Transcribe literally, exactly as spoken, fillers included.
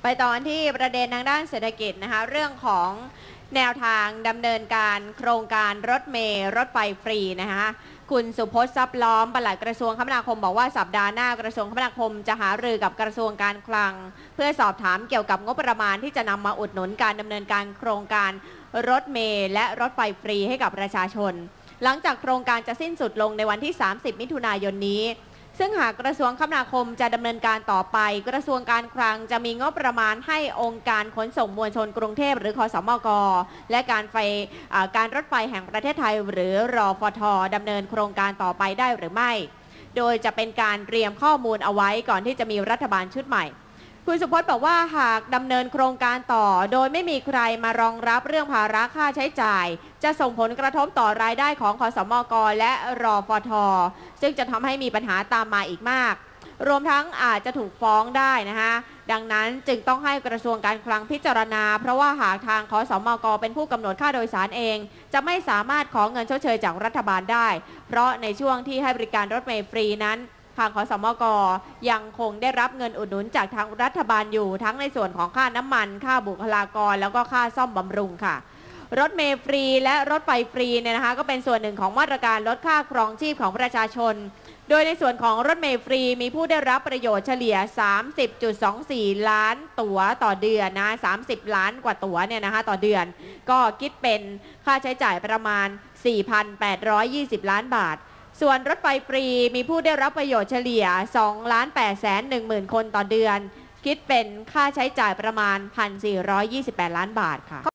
ไปตอนที่ประเด็นทางด้านเศรษฐกิจนะคะเรื่องของแนวทางดำเนินการโครงการรถเมล์รถไฟฟรีนะคะคุณสุพจน์ทรัพย์ล้อมปลัดกระทรวงคมนาคมบอกว่าสัปดาห์หน้ากระทรวงคมนาคมจะหารือกับกระทรวงการคลังเพื่อสอบถามเกี่ยวกับงบประมาณที่จะนำมาอุดหนุนการดำเนินการโครงการรถเมล์และรถไฟฟรีให้กับประชาชนหลังจากโครงการจะสิ้นสุดลงในวันที่สามสิบมิถุนายนนี้ซึ่งหากกระทรวงคมนาคมจะดำเนินการต่อไปกระทรวงการคลังจะมีงบประมาณให้องค์การขนส่งมวลชนกรุงเทพหรือคสมกและการไฟการรถไฟแห่งประเทศไทยหรือรฟท.ดำเนินโครงการต่อไปได้หรือไม่โดยจะเป็นการเตรียมข้อมูลเอาไว้ก่อนที่จะมีรัฐบาลชุดใหม่คุณสุพจน์บอกว่าหากดำเนินโครงการต่อโดยไม่มีใครมารองรับเรื่องภาระค่าใช้จ่ายจะส่งผลกระทบต่อรายได้ของคสมกและรฟท.ซึ่งจะทำให้มีปัญหาตามมาอีกมากรวมทั้งอาจจะถูกฟ้องได้นะคะดังนั้นจึงต้องให้กระทรวงการคลังพิจารณาเพราะว่าหากทางคสมกเป็นผู้กำหนดค่าโดยสารเองจะไม่สามารถขอเงินชดเชยจากรัฐบาลได้เพราะในช่วงที่ให้บริการรถเมล์ฟรีนั้นทางคสมกยังคงได้รับเงินอุดหนุนจากทางรัฐบาลอยู่ทั้งในส่วนของค่าน้ำมันค่าบุคลากรแล้วก็ค่าซ่อมบำรุงค่ะรถเมล์ฟรีและรถไฟฟรีเนี่ยนะคะก็เป็นส่วนหนึ่งของมาตรการลดค่าครองชีพของประชาชนโดยในส่วนของรถเมล์ฟรีมีผู้ได้รับประโยชน์เฉลี่ย สามสิบจุดสองสี่ ล้านตั๋วต่อเดือนนะสามสิบล้านกว่าตั๋วเนี่ยนะคะต่อเดือนก็คิดเป็นค่าใช้จ่ายประมาณ สี่พันแปดร้อยยี่สิบ ล้านบาทส่วนรถไฟฟรีมีผู้ได้รับประโยชน์เฉลี่ย สองล้านแปดแสนหนึ่งหมื่น คนต่อเดือนคิดเป็นค่าใช้จ่ายประมาณ หนึ่งพันสี่ร้อยยี่สิบแปด ล้านบาทค่ะ